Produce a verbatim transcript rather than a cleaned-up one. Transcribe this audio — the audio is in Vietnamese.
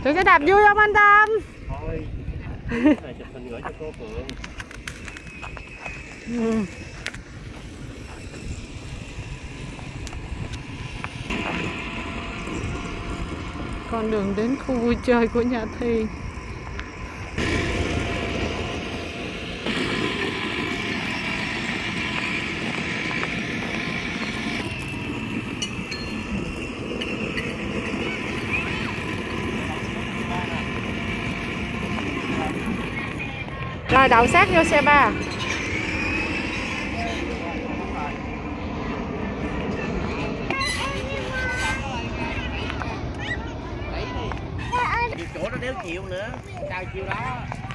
Tụi cái đạp vui không anh Tâm? Thôi, này chụp hình gửi cho cô Phượng. Ừ. Con đường đến khu vui chơi của nhà Thi. Rồi đậu sát vô xe ba. Chỗ đó đéo chịu nữa, sao chiều đó.